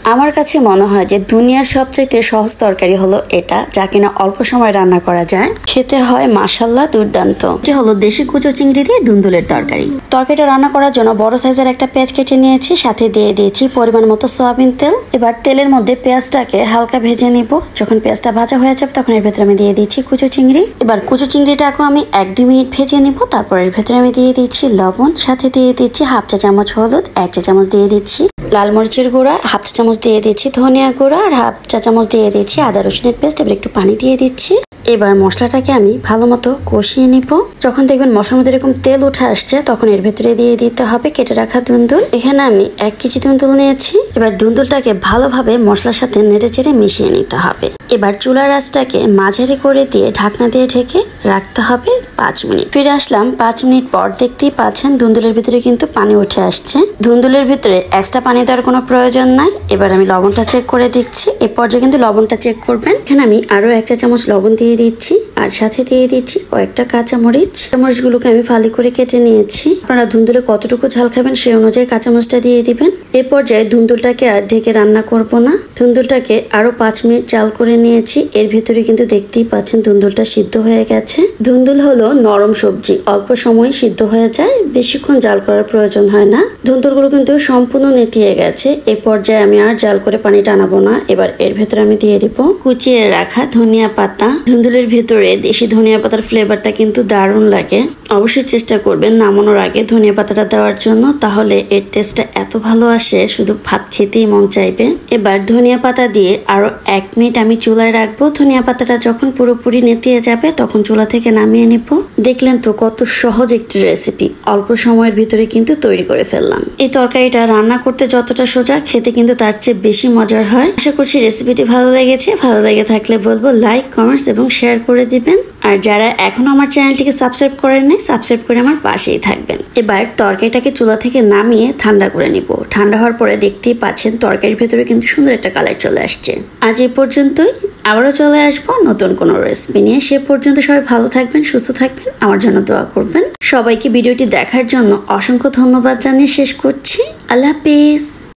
আমার কাছে মনে হয় যে দুনিয়ার সবচাইতে সহজ তরকারি হলো এটা, যা কিনা অল্প সময় রান্না করা যায়, খেতে হয় মাশাআল্লাহ দুর্দান্ত। এটা হলো দেশি কুচো চিংড়ি দিয়ে দুন্দুলের তরকারি। তরকারিটা রান্না করার জন্য বড় সাইজের একটা পেঁয়াজ কেটে নিয়েছি, সাথে দিয়ে দিয়েছি পরিমাণ মতো সয়াবিন তেল। এবার তেলের মধ্যে পেঁয়াজটাকে হালকা ভেজে নিব। যখন পেঁয়াজটা ভাজা হয়ে যাবে তখন এর ভেতরে আমি দিয়ে দিচ্ছি কুচো চিংড়ি। এবার কুচো চিংড়িটাকে আমি 1-2 মিনিট ভেজে নিব। তারপর এর ভেতরে আমি দিয়ে দিচ্ছি লবণ, সাথে দিয়ে দিচ্ছি হাফ চা চামচ হলুদ, 1 চা চামচ দিয়ে দিচ্ছি লাল মরিচের গুঁড়া, হাফ চা চামচ দিয়ে দিচ্ছি ধনিয়া গুঁড়া, আর হাফ চা চামচ দিয়ে দিচ্ছি আদা রসুনের পেস্ট। এবার একটু পানি দিয়ে দিচ্ছি। এবার মশলাটাকে আমি ভালো মতো কষিয়ে নিব। যখন দেখবেন মশলার মধ্যে এরকম তেল উঠে আসছে তখন এর ভেতরে দিয়ে দিতে হবে কেটে রাখা দুন্দুল। এখানে আমি 1 কেজি দুন্দুল নিয়েছি। এবার দুন্দুলটাকে ভালোভাবে মশলার সাথে নেড়ে চেড়ে মিশিয়ে নিতে হবে। এবার চুলার আঁচটাকে মাঝারি করে দিয়ে ঢাকনা দিয়ে ঢেকে রাখতে হবে 5 মিনিট। ফিরে আসলাম 5 মিনিট পর। দেখতেই পাচ্ছেন দুন্দুলের ভিতরে কিন্তু পানি উঠে আসছে। দুন্দুলের ভিতরে এক্সট্রা পানি দেওয়ার কোনো প্রয়োজন নাই। এবার আমি লবণটা চেক করে দিচ্ছি। এই পর্যায়ে কিন্তু লবণটা চেক করবেন। এখানে আমি আরো 1 চা চামচ লবণ দিয়ে দিচ্ছি, আর সাথে দিয়ে দিচ্ছি কয়েকটা কাঁচামরিচ। কাঁচামরিচগুলোকে আমি ফালি করে কেটে নিয়েছি। আপনারা ধুন্দুলে কতটুকু ঝাল খাবেন সেই অনুযায়ী কাঁচামরিচটা দিয়ে দিবেন। এই পর্যায়ে ধুন্দুলটাকে আর ঢেকে রান্না করব না। ধুন্দুলটাকে আরো 5 মিনিট জাল করে নিয়েছি। এর ভিতরে কিন্তু দেখতেই পাচ্ছেন ধুন্দুলটা সিদ্ধ হয়ে গেছে। ধুন্দুল হলো নরম সবজি, অল্প সময় সিদ্ধ হয়ে যায়, বেশিক্ষণ জাল করার প্রয়োজন হয় না। ধুন্দুলগুলো কিন্তু সম্পূর্ণ নেতিয়ে গেছে। এই পর্যায়ে আমি আর জাল করে পানি টানাবো না। এবার এর ভেতরে আমি দিয়ে দিব কুচিয়ে রাখা ধনিয়া পাতা। ধুন্দুলের ভেতরে দেশি ধনিয়া পাতার ফ্লেভারটা কিন্তু দারুণ লাগে। অবশ্যই চেষ্টা করবেন নামানোর আগে ধনিয়া পাতাটা দেওয়ার জন্য, তাহলে এর টেস্টটা এত ভালো আসে শুধু ভাত খেতেই মন চাইবে। এবার ধনিয়া পাতা দিয়ে আরো 1 মিনিট আমি চুলায় রাখবো। ধনিয়া পাতাটা যখন পুরোপুরি নেতিয়ে যাবে তখন চুলা থেকে নামিয়ে নিব। দেখলেন তো কত সহজ একটি রেসিপি, অল্প সময়ের ভিতরে কিন্তু তৈরি করে ফেললাম। এই তরকারিটা রান্না করতে যতটা সোজা, খেতে কিন্তু তার চেয়ে বেশি মজার হয়। আশা করছি রেসিপিটি ভালো লেগেছে। ভালো লেগে থাকলে বলবো লাইক, কমেন্টস এবং শেয়ার করে দিবেন। আর যারা এখনো আমার চ্যানেলটিকে সাবস্ক্রাইব করেননি, সাবস্ক্রাইব করে আমার পাশেই থাকবেন। এবার তরকারিটাকে চুলা থেকে নামিয়ে ঠান্ডা করে নিব। ঠান্ডা হওয়ার পরে দেখতেই পাচ্ছেন তরকারির ভেতরে কিন্তু সুন্দর একটা কালার চলে আসছে। আজ এই পর্যন্তই। আবারও চলে আসবো নতুন কোনো রেসিপি নিয়ে। সে পর্যন্ত সবাই ভালো থাকবেন, সুস্থ থাকবেন, আমার জন্য দোয়া করবেন। সবাইকে ভিডিওটি দেখার জন্য অসংখ্য ধন্যবাদ জানিয়ে শেষ করছি। আল্লাহ হাফেজ।